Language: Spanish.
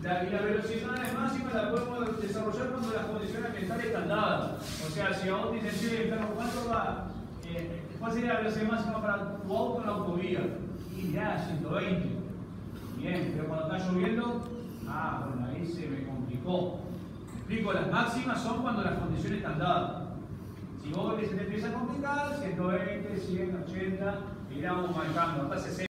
Y las velocidades máximas las podemos desarrollar cuando las condiciones ambientales están dadas. O sea, si a vos te dicen, che, ¿cuánto va? ¿Cuál sería la velocidad máxima para tu auto en la autovía? Y ya, 120. Bien, pero cuando está lloviendo, bueno, ahí se me complicó. Me explico, las máximas son cuando las condiciones están dadas. Si vos ves que se te empieza a complicar, 120, 180, y vamos manejando hasta 60.